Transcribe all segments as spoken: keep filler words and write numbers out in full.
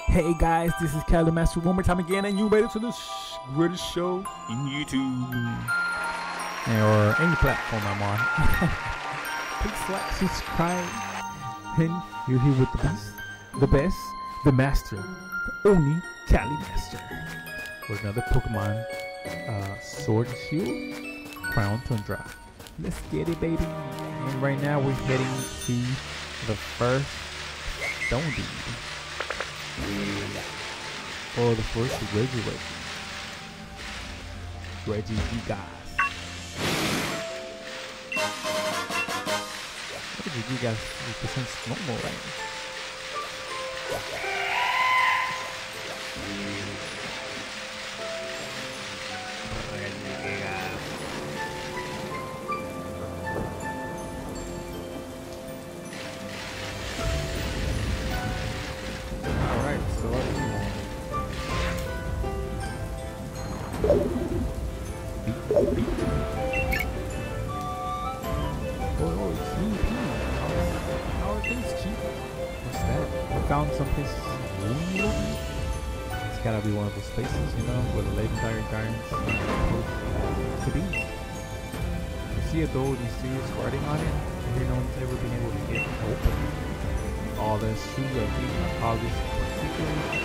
Hey guys, this is Galar Master one more time again, and you made it to the sh greatest show in YouTube or any platform I'm on. Please like, subscribe, and you're here with the best, the best, the master, the only Cali Master, with another Pokemon uh, Sword and Shield, Crown Tundra. Let's get it, baby! And right now we're heading to the first Stone Deed. For the first Reggie Reggie Gigas. Reggie Gigas represents normal, right? Alright, so what do you want? Oh, it's C P. How, how are things cheap? What's that? We found some places. It's gotta be one of those places, you know, where the legendary gardens to be. You see a door with mysterious writing on it, and here no one's ever been able to get open. All this shoes are beaten, all this particularly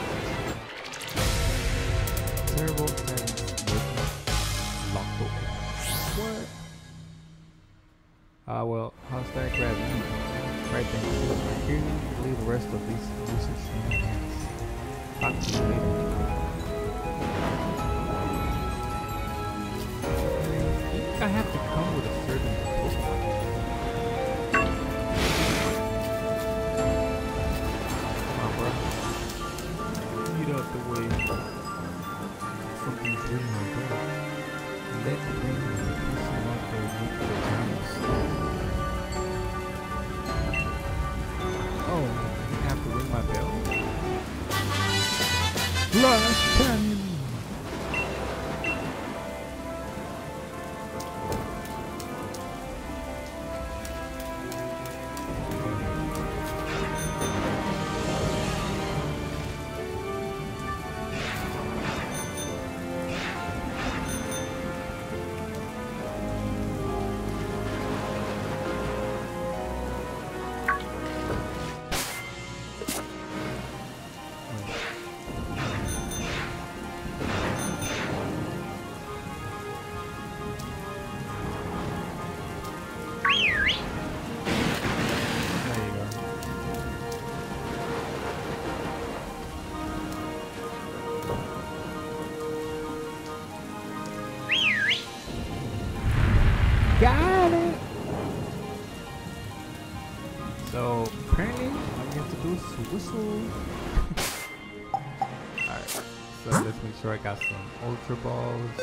terrible and locked open. What? Ah, uh, well, how's that grabbing me? Right then, I hear you leave the rest of these users in your hands. Talk to you later. I think I have to come with a certain Pokemon. Come on, bro. Get out the way. Something's really my god. Let me bring you the piece of luck that will make the times. Oh, you have to ring my bell? Flash Canyon! Got it! So, apparently, all we have to do is whistle. Alright, so let's make sure I got some Ultra Balls.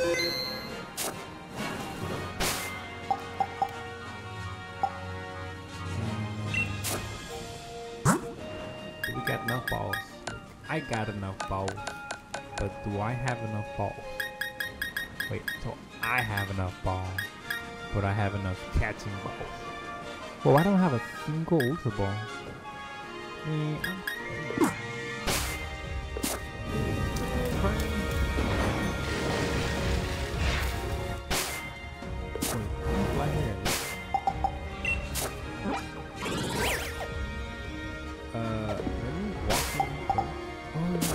Um, do we got enough balls? I got enough balls. But do I have enough balls? Wait, so I have enough balls. But I have enough catching balls. Well, I don't have a single Ultra Ball. Mm, uh, let me walk in. Oh.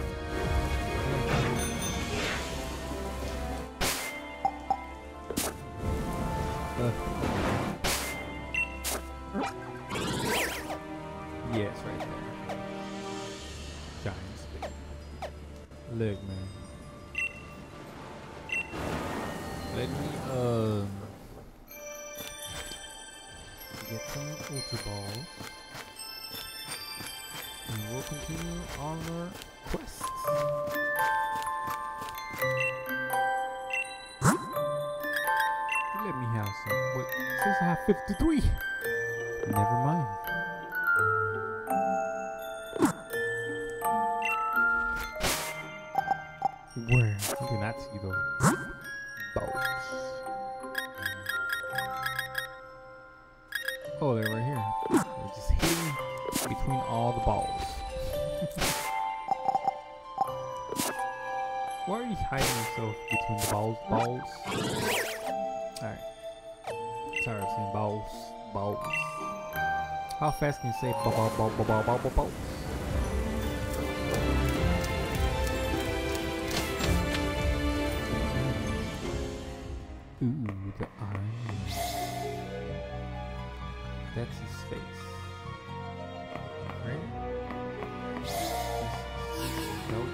Yes, right there. Giant stick. Look, man. Let me um get some Ultra Balls, and we'll continue on our quest. Let me have some. Wait, since I have fifty-three. Never mind. Where? I did not see those balls. Oh, they're right here. They're just hitting between all the balls. Why are you hiding yourself between the balls? Balls? Alright. Sorry, I'm saying balls. Balls. How fast can you say ball, ball, ball, ball, ball, ball, ball, balls? Ooh, the eyes. That's his face. Right? Nope.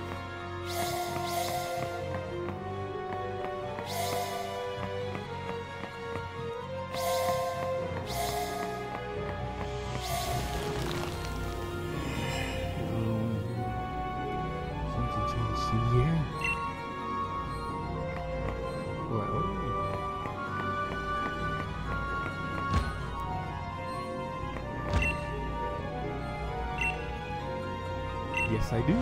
Something changed in the air. Well. Yes, I do.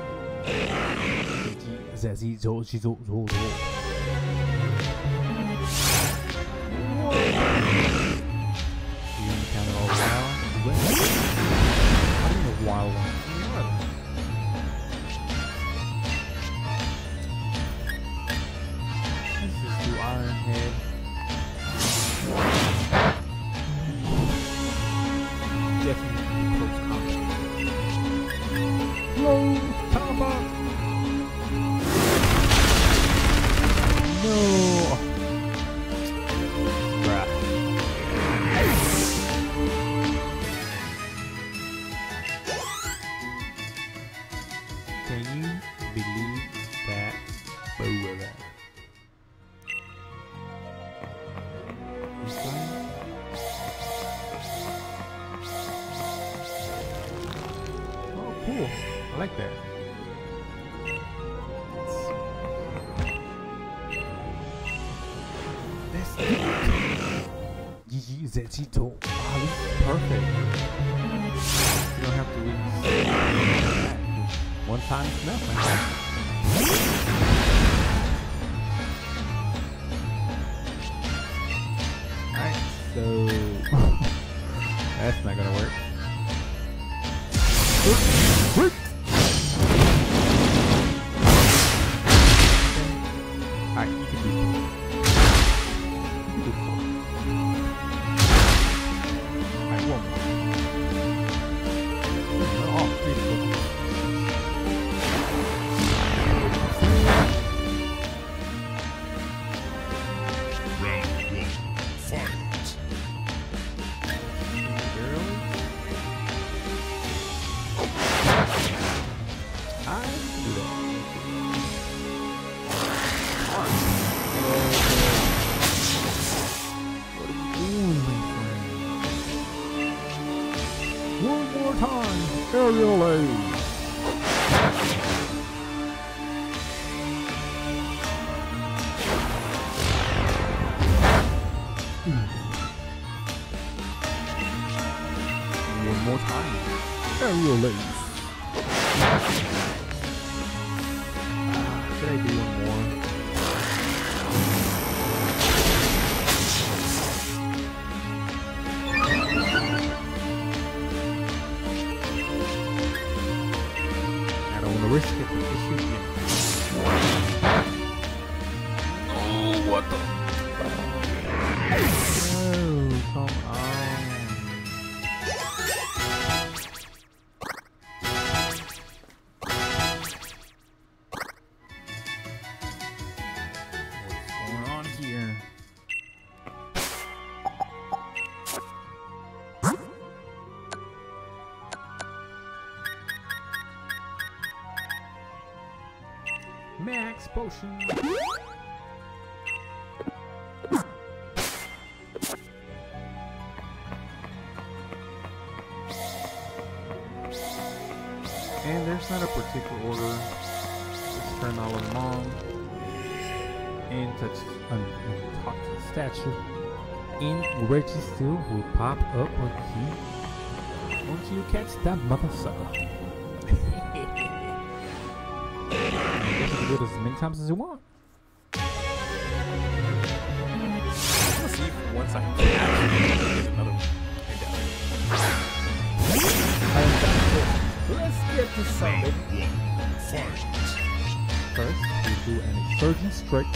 Zazzy, zo, zo, zo, zo. You count it all wild. I don't know wild one. This is the Iron Head. Definitely close combat. Whoa, combat! No! Bruh. Can you believe that? Boom. This time? Oh, cool. I like that. That's G G Zechito. Wow, this is perfect. You don't have to read one time is enough, man. Alright, so that's not gonna work. Alright, you can do four. You can do four. Alright, one more. Oh, three Pokemon. Round one, fight. I can do that. What are you doing, my friend? One more time, aerial aid. One more time, aerial aid. Should I do one more? I don't want to risk it, but this should be. Oh, what the? Oh, come on. Max potion. And there's not a particular order. Just turn all of them on. And touch um, and talk to the statue. And Registeel will pop up on you once you catch that motherfucker. You can do it as many times as you want. Let's see if once I can actually get another one. Let's get to Sobble. Fight. first. We'll do an insurgent strike.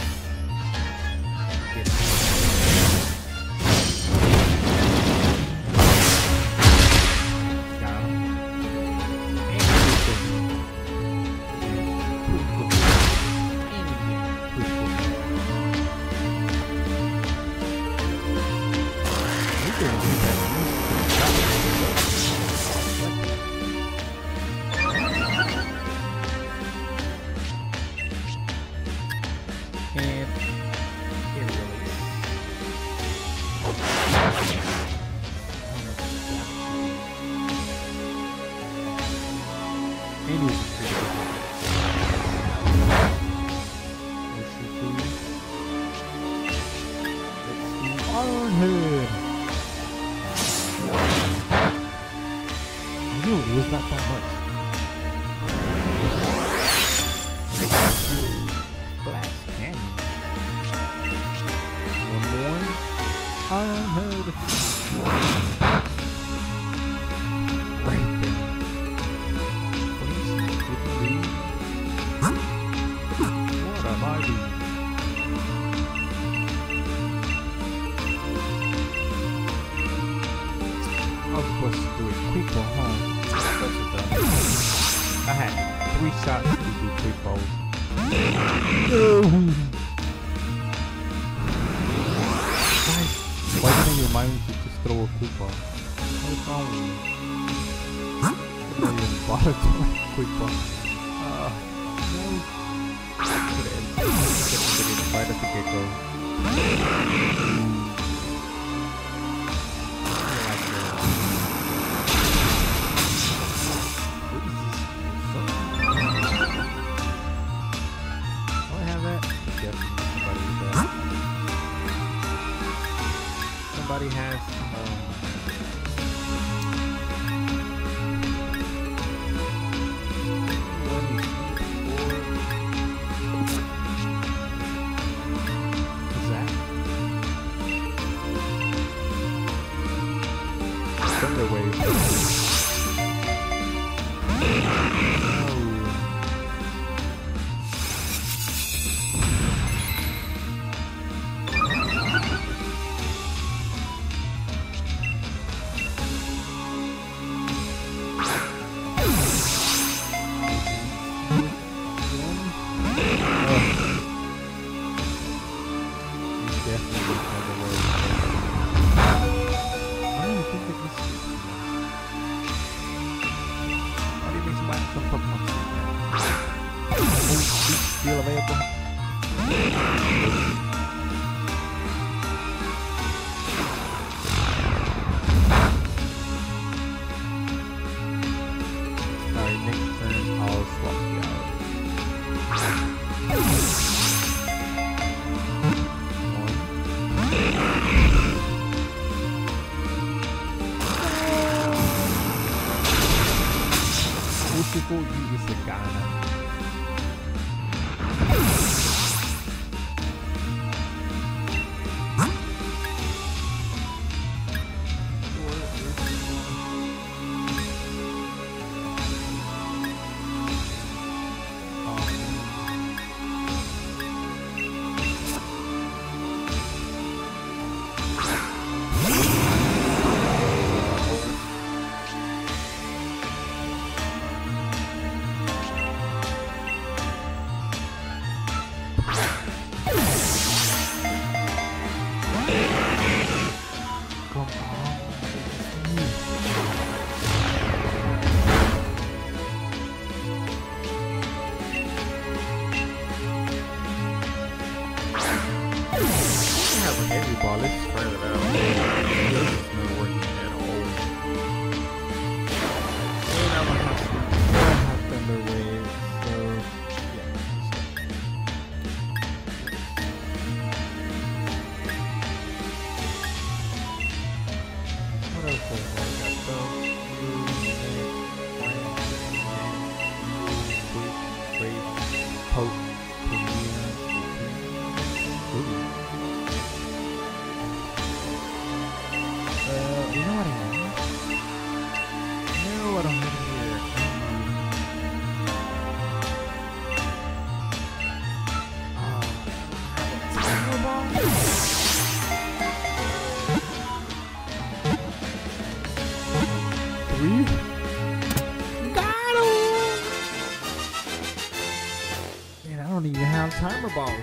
don't even have timer balls.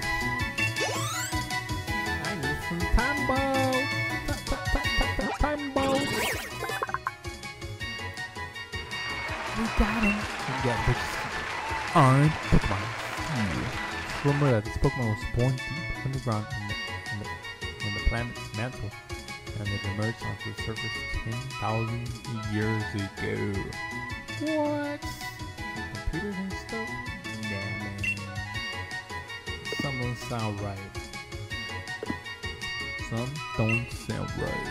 I need some time balls. Time balls. We got him. We got this. Alright, Pokemon. Remember that this Pokemon was born deep underground in the, in the, in the planet's mantle, and it emerged onto the surface ten thousand years ago. What? Computers and stuff? Nah, man. Some don't sound right. Some don't sound right.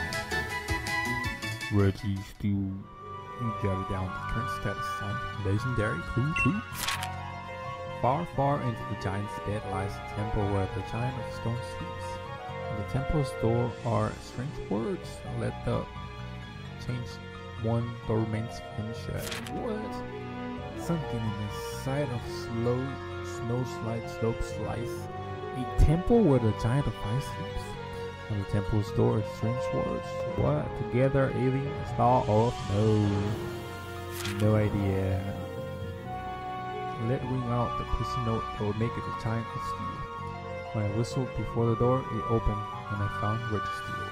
REGISTEEL, you jotted down the current status sign. Legendary clue two. Far, far into the giant's bed lies a temple where the giant of stone sleeps. On the temple's door are strange words. Let the change one door remains unshut. What? Sunken in the side of slow snow slide slope slice. A temple where the giant of ice sleeps. On the temple's door are strange words. What? Together, alien, star of no. No idea. Let ring out the prison note that will make it a giant of steel. When I whistled before the door, it opened and I found REGISTEEL.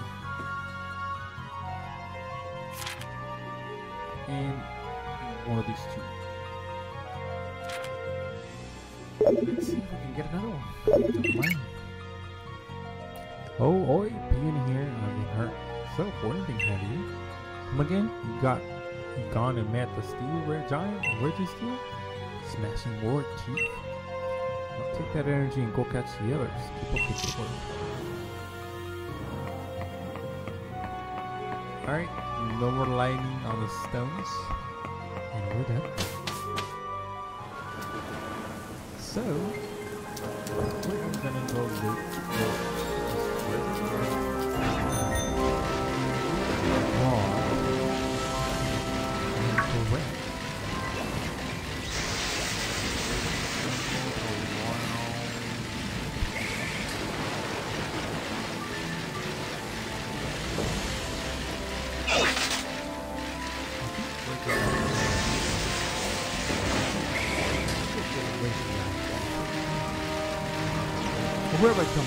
And one of these two. Let's see if we can get another one. Don't mind. Oh, oi, being here, I've been hurt. So, for anything, have you? Come again? You got you gone and met the steel red giant, REGISTEEL? Smashing work, chief. Now take that energy and go catch the others. Keep up the good work. Alright, no more lightning on the stones. And we're done. So, we're gonna go look for correct. Where am I coming from?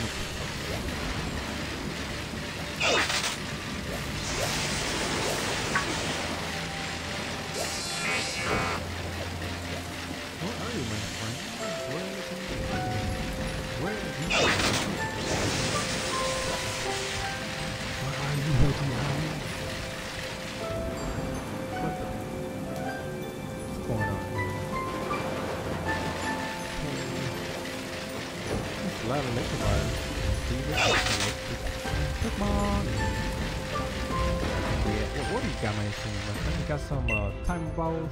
Where are you, my friend? Where are you coming from? Where are you? Where are you, my friend? What the? What's going on here? There's a lot of liquor bars. Come on. Yeah, what do you got, my friend? My friend, you got some uh, time balls.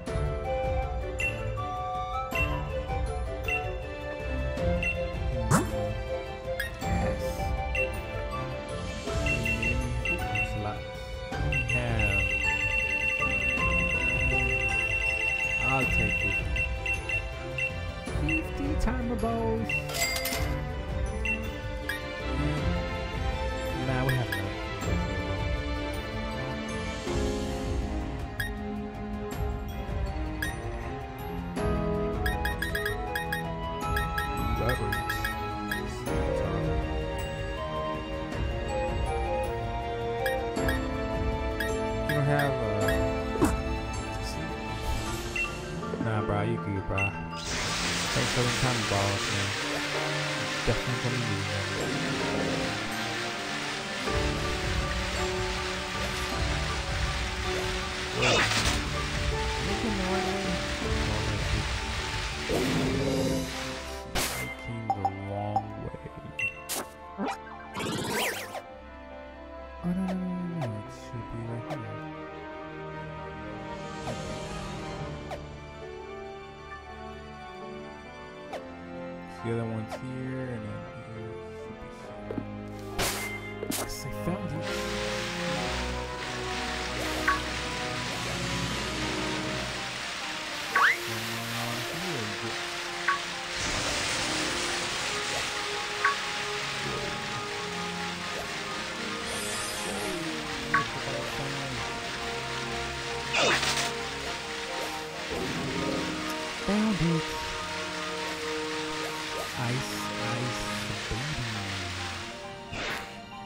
Yes. Slots. Have. I'll take it. fifty timer balls. Nah, we have no. You don't have uh nah, bro, you good, bro. Thanks for the time balls, man. Definitely gonna need them. Looking the right way. I came the wrong way. Oh no no no no no! It should be right here. The other one's here, and then here should be here. Yes, I found it. Found it.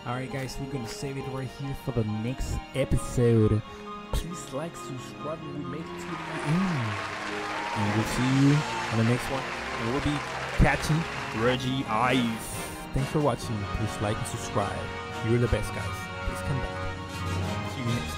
Alright guys, we're gonna save it right here for the next episode. Please like, subscribe, and we make it to the end. And we'll see you on the next one. And we'll be catching Reggie Eyes. Thanks for watching. Please like and subscribe. You're the best guys. Please come back. See you next time.